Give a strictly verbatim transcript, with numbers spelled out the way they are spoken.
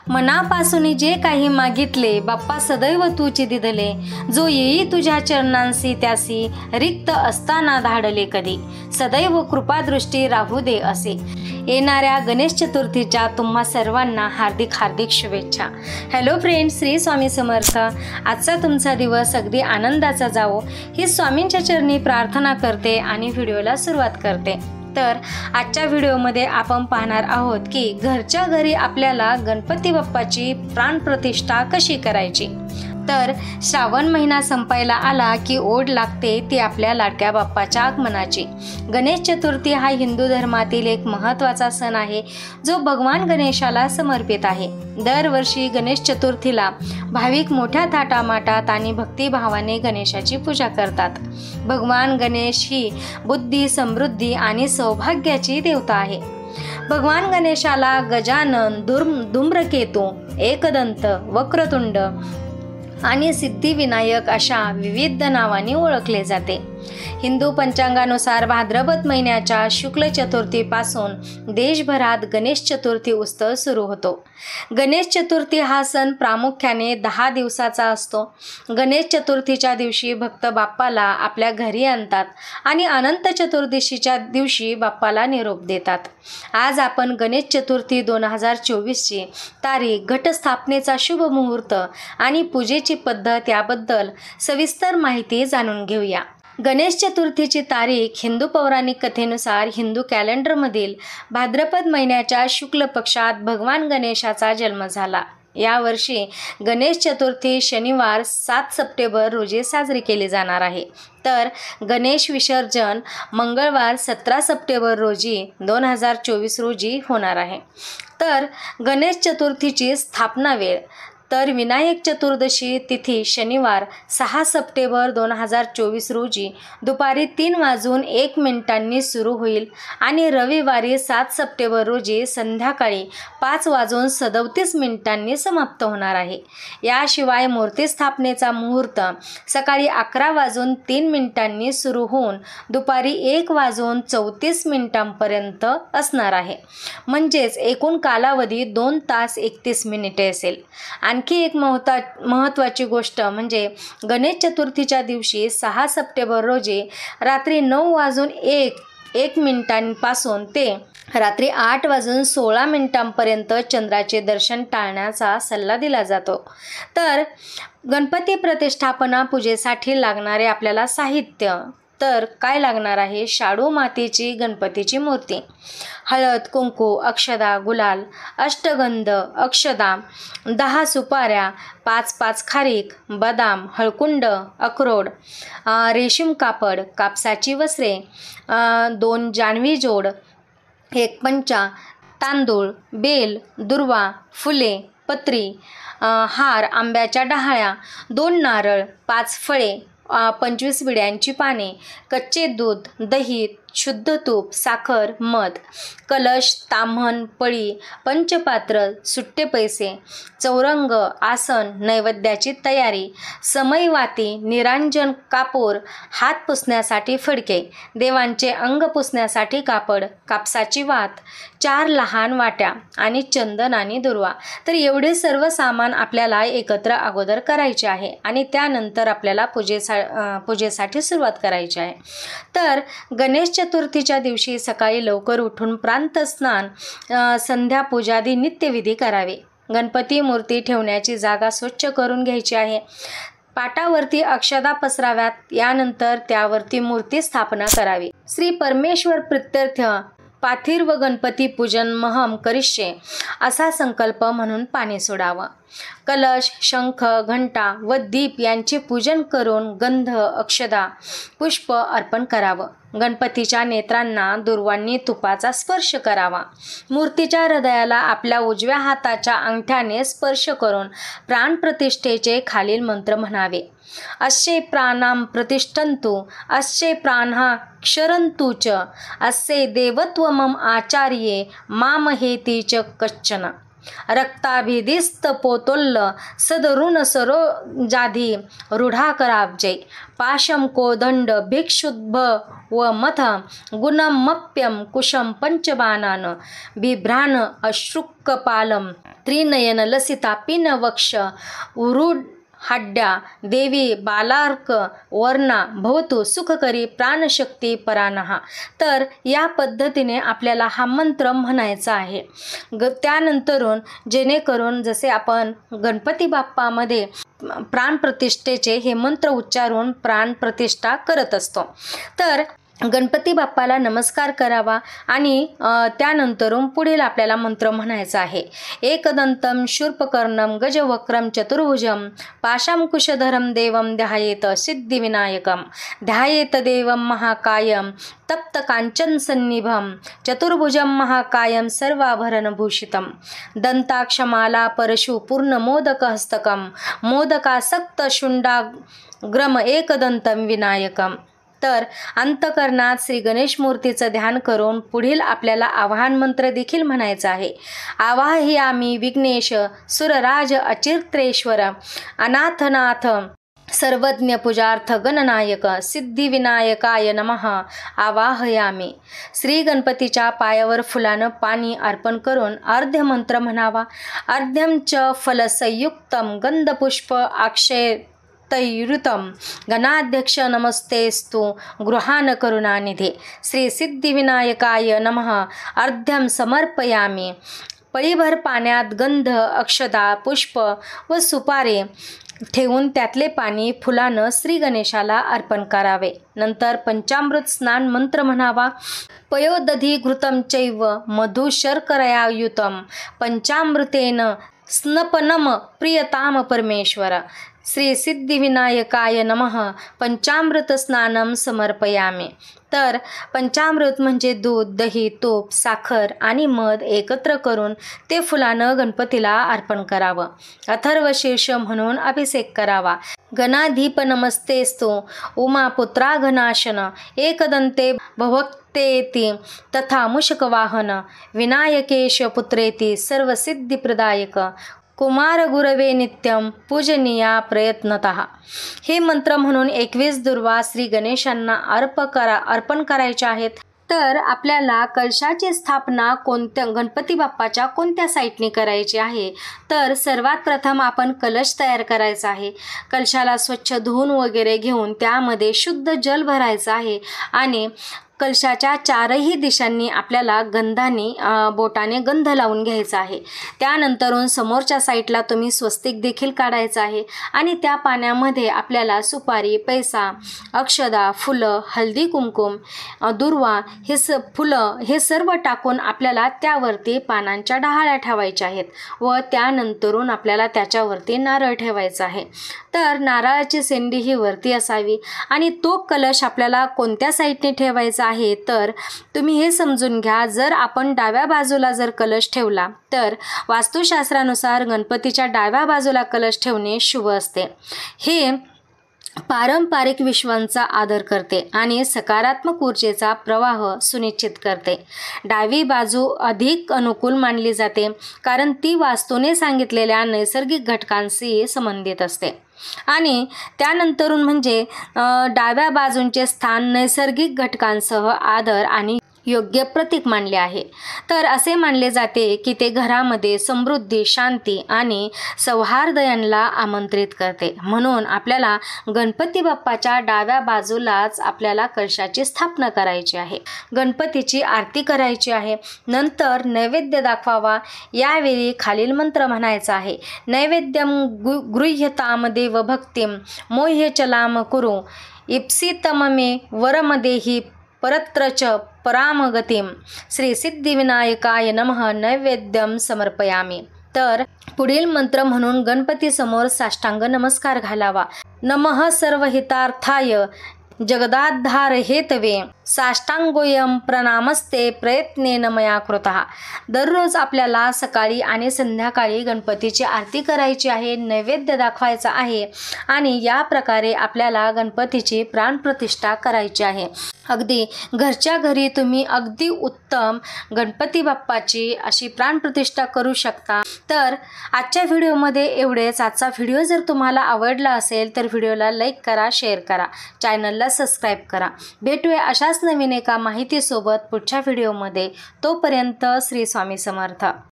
मनापासून जे काही मागितले बाप्पा सदैव तूची दिदले, जो येई तुझ्या चरणांसी त्यासी रिक्त असताना धाडले कधी, सदैव कृपादृष्टी राहू दे असे. येणाऱ्या गणेश चतुर्थीच्या तुम्हा सर्वांना हार्दिक हार्दिक शुभेच्छा. Hello friend, Shri Swami Samarth. आजचा तुमचा दिवस अगदी आनंदाचा जावो ही स्वामींच्या चरणी प्रार्थना करते आणि व्हिडिओला सुरुवात करते. तर आजच्या व्हिडिओमध्ये आपण पाहणार आहोत की घरच्या घरी आपल्याला गणपती बाप्पाची प्राणप्रतिष्ठा कशी करायची. तर श्रावण महिना संपायला आला की ओढ लागते ती आपल्या लाडक्या बाप्पाच्या आगमनाची. गणेश चतुर्थी हा हिंदू धर्मातील एक महत्त्वाचा सण आहे जो भगवान गणेशाला समर्पित आहे. दरवर्षी गणेश चतुर्थीला भाविक मोठ्या थाटामाटात आणि भक्तिभावाने गणेशाची पूजा करतात. भगवान गणेश ही बुद्धी, समृद्धी आणि सौभाग्याची देवता आहे. भगवान गणेशाला गजानन, दुर्म धूम्रकेतू, एकदंत, वक्रतुंड आणि सिद्धिविनायक अशा विविध नावांनी ओळखले जाते. हिंदू पंचांगानुसार भाद्रपद महिन्याच्या शुक्ल चतुर्थीपासून देशभरात गणेश चतुर्थी उत्सव सुरू होतो. गणेश चतुर्थी हा सण प्रामुख्याने दहा दिवसाचा असतो. गणेश चतुर्थीच्या दिवशी भक्त बाप्पाला आपल्या घरी आणतात आणि अनंत चतुर्दशीच्या दिवशी बाप्पाला निरोप देतात. आज आपण गणेश चतुर्थी दोन हजार चोवीसची तारीख, घटस्थापनेचा शुभ मुहूर्त आणि पूजेची पद्धत याबद्दल सविस्तर माहिती जाणून घेऊया. गणेश चतुर्थीची तारीख हिंदू पौराणिक कथेनुसार हिंदू कॅलेंडरमधील भाद्रपद महिन्याच्या शुक्ल पक्षात भगवान गणेशाचा जन्म झाला. यावर्षी गणेश चतुर्थी शनिवार सात सप्टेंबर रोजी साजरी केली जाणार आहे. तर गणेश विसर्जन मंगळवार सतरा सप्टेंबर रोजी दोन हजार चोवीस रोजी होणार आहे. तर गणेश चतुर्थीची स्थापना वेळ तर विनायक चतुर्दशी तिथी शनिवार सहा सप्टेंबर दोन हजार चोवीस रोजी दुपारी तीन वाजून एक मिनिटांनी सुरू होईल आणि रविवारी सात सप्टेंबर रोजी संध्याकाळी पाच वाजून सदतीस मिनिटांनी समाप्त होणार आहे. याशिवाय मूर्ती स्थापनेचा मुहूर्त सकाळी अकरा वाजून तीन मिनिटांनी सुरू होऊन दुपारी एक वाजून चौतीस मिनिटांपर्यंत असणार आहे. म्हणजेच एकूण कालावधी दोन तास एकतीस मिनिटे असेल. आणखी एक महत्वा महत्त्वाची गोष्ट म्हणजे गणेश चतुर्थीच्या दिवशी सहा सप्टेंबर रोजी रात्री नऊ वाजून एक एक मिनिटांपासून ते रात्री आठ वाजून सोळा मिनिटांपर्यंत चंद्राचे दर्शन टाळण्याचा सल्ला दिला जातो. तर गणपती प्रतिष्ठापना पूजेसाठी लागणारे आपल्याला साहित्य तर काय लागणार आहे? शाडू मातीची गणपतीची मूर्ती, हळद, कुंकू, अक्षदा, गुलाल, अष्टगंध, अक्षदा, दहा सुपाऱ्या, पाच पाच खारीक, बदाम, हळकुंड, अक्रोड, रेशीम कापड, कापसाची वस्त्रे, दोन जानवी जोड, एक पंचा, तांदूळ, बेल, दुर्वा, फुले, पत्री, हार, आंब्याच्या डहाळ्या, दोन नारळ, पाच फळे, पंचवीस विड्यांची पाने, कच्चे दूध, दही, शुद्ध तूप, साखर, मध, कलश, ताम्हण, पळी, पंचपात्र, सुट्टे पैसे, चौरंग, आसन, नैवेद्याची तयारी, समईवाती, निरांजन, कापूर, हात पुसण्यासाठी फडके, देवांचे अंग पुसण्यासाठी कापड, कापसाची वात, चार लहान वाट्या आणि चंदन आणि दुर्वा. तर एवढे सर्व सामान आपल्याला एकत्र अगोदर करायचे आहे आणि त्यानंतर आपल्याला पूजेसा पूजेसाठी सुरुवात करायची आहे. तर गणेश चतुर्थीच्या दिवशी सकाळी लवकर उठून प्रांत स्नान, संध्या पूजादी नित्यविधी करावे. गणपती मूर्ती ठेवण्याची जागा स्वच्छ करून घ्यायची आहे. पाटावरती अक्षदा पसराव्यात. यानंतर त्यावरती मूर्ती स्थापना करावी. श्री परमेश्वर प्रित्यर्थ पार्थिव गणपती पूजन महम करिष्ये असा संकल्प म्हणून पाणी सोडावं. कलश, शंख, घंटा व दीप यांचे पूजन करून गंध, अक्षदा, पुष्प अर्पण करावं. गणपतीच्या नेत्रांना दुर्वांनी तुपाचा स्पर्श करावा. मूर्तीच्या हृदयाला आपल्या उजव्या हाताच्या अंगठ्याने स्पर्श करून प्राणप्रतिष्ठेचे खालील मंत्र म्हणावे. अस्य प्राणां प्रतिष्ठन्तु, अस्य प्राणा क्षरन्तु च, अस्य देवत्वमं आचार्ये मामहेति च कश्चन. रक्ताभिदिस्त पोतोल्ल सदरुण सरो जाधी रूढाकराब्जै पाशम कोदंड भिक्षुद्भ व मथ गुणमप्यम कुशम पंचबाणान बिभ्राण अश्रुकपालम त्रिनयन लसिता पिन वक्ष उरुड हाड्या देवी बालार्क वर्णा भवतु सुखकरी प्राणशक्ती परानहा. तर या पद्धतीने आपल्याला हा मंत्र म्हणायचा आहे. ग त्यानंतरून जेणेकरून जसे आपण गणपती बाप्पामध्ये प्राणप्रतिष्ठेचे हे मंत्र उच्चारून प्राणप्रतिष्ठा करत असतो. तर गणपती बाप्पाला नमस्कार करावा आणि त्यानंतरून पुढील आपल्याला मंत्र म्हणायचा आहे. एकदंतम शूर्पकर्णम गजवक्रम चतुर्भुजम पाशांकुशधरम देवम ध्यायेत सिद्धिविनायकम ध्यायेत देवम महाकायम तप्त कांचन सन्निभम चतुर्भुजम महाकायम सर्वाभरणभूषितम दंताक्षमाला परशु पूर्ण मोदक हस्तकम मोदकासक्त शुंडाग्रम एकदंतम विनायकम. तर अंतकरणात श्री गणेश मूर्तीचं ध्यान करून पुढील आपल्याला आवाहन मंत्र देखील म्हणायचा आहे. आवाहयामी विघ्नेश सुरराज अचित्रेश्वर अनाथनाथ सर्वज्ञ पूजार्थ गणनायक सिद्धिविनायकाय नमः आवाहयामी. श्री गणपतीच्या पायावर फुलानं पाणी अर्पण करून अर्ध्य मंत्र म्हणावा. अर्ध्यं च फलसंयुक्तम गंधपुष्प अक्षय तैरुतम गणाध्यक्ष नमस्तेस्तु गृहान करुणानिधे श्री सिद्धिविनायकाय नमः अर्ध्यं समर्पयामी. पळीभर पाण्यात गंध अक्षता पुष्प व सुपारे ठेवून त्यातले पाणी फुलानं श्री गणेशाला अर्पण करावे. नंतर पंचामृत स्नान मंत्र म्हणावा. पयोदधी घृतं चैव मधु शर्करयायुतम पंचामृतेन स्नपनम प्रियताम परमेश्वर श्री सिद्धिविनायकाय नमः पंचामृत स्नानम समर्पयामी. तर पंचामृत म्हणजे दूध दही तूप साखर आणि मध एकत्र करून ते फुलानं गणपतीला अर्पण करावं. अथर्व शीर्ष म्हणून अभिषेक करावा. गणाधीप नमस्तेस्तु उमापुत्रा घनाशन एकदंते भवक्तेति तथा मुषकवाहन विनायकेश पुत्रेति सर्वसिद्धिप्रदायक कुमार गुरवे नित्यम पूजनीया प्रयत्नतः. हे मंत्र म्हणून एकवीस दुर्वा श्री गणेशांना अर्प करा अर्पण करायचे आहेत. तर आपल्याला कलशाची स्थापना कोणत्या गणपती बाप्पाच्या कोणत्या साईटने करायची आहे. तर सर्वात प्रथम आपण कलश तयार करायचा आहे. कलशाला स्वच्छ धुवून वगैरे घेऊन त्यामध्ये शुद्ध जल भरायचं आहे आणि कलशाच्या चारही दिशांनी आपल्याला गंधाने बोटाने गंध लावून घ्यायचा आहे. त्यानंतरून समोरच्या साईडला तुम्ही स्वस्तिक देखील काढायचं आहे आणि त्या पाण्यामध्ये आपल्याला सुपारी पैसा अक्षदा फुलं हळदी कुंकुम दुर्वा हे स फुलं हे सर्व टाकून आपल्याला त्यावरती पानांच्या डहाळ्या ठेवायच्या आहेत व त्यानंतरून आपल्याला त्याच्यावरती नारळ ठेवायचा आहे. तर नारळाची शेंडी ही वरती असावी आणि तो कलश आपल्याला कोणत्या साईडने ठेवायचा आहे. तर तुम्ही हे समजून घ्या, जर आपण डाव्या बाजूला जर कलश ठेवला तर वास्तुशास्त्रानुसार गणपतीच्या डाव्या बाजूला कलश ठेवणे शुभ असते. हे पारंपरिक विश्वांचा आदर करते आणि सकारात्मक ऊर्जेचा प्रवाह सुनिश्चित करते. डावी बाजू अधिक अनुकूल मानली जाते कारण ती वास्तूने सांगितलेल्या नैसर्गिक घटकांशी संबंधित असते आणि त्यानंतरून म्हणजे डाव्या बाजूंचे स्थान नैसर्गिक घटकांसह आदर आणि योग्य प्रतीक मानले आहे. तर असे मानले जाते की ते घरामध्ये समृद्धी शांती आणि सौहार्द यांना आमंत्रित करते. म्हणून आपल्याला गणपती बाप्पाच्या डाव्या बाजूलाच आपल्याला कलशाची स्थापना करायची आहे. गणपतीची आरती करायची आहे. नंतर नैवेद्य दाखवावा. यावेळी खालील मंत्र म्हणायचा आहे. नैवेद्यम गु गृह्यताम देव भक्तिम मोह्य चलाम कुरु इप्सितममे वरमदेही परत्रच परामगतिम श्री सिद्धिविनायकाय नमः नैवेद्यम समर्पयामी. तर पुढील मंत्र म्हणून गणपती समोर साष्टांग नमस्कार घालावा. नमः सर्वहितार्थाय जगदाधार हेतवे साष्टांगोयम प्रणामस्ते प्रयत्नेन मया कृतः. दररोज आपल्याला सकाळी आणि संध्याकाळी गणपतीची आरती करायची आहे, नैवेद्य दाखवायचा आहे आणि या प्रकारे आपल्याला गणपतीची प्राणप्रतिष्ठा करायची आहे. अगदी घरच्या घरी तुम्ही अगदी उत्तम गणपती बाप्पाची अशी प्राणप्रतिष्ठा करू शकता. तर आजच्या व्हिडिओमध्ये एवढेच. आजचा व्हिडिओ जर तुम्हाला आवडला असेल तर व्हिडिओला लाईक करा, शेअर करा, चॅनलला सबस्क्राईब करा. भेटूया अशाच नवीन एका माहितीसोबत पुढच्या व्हिडिओमध्ये. तोपर्यंत श्री स्वामी समर्थ.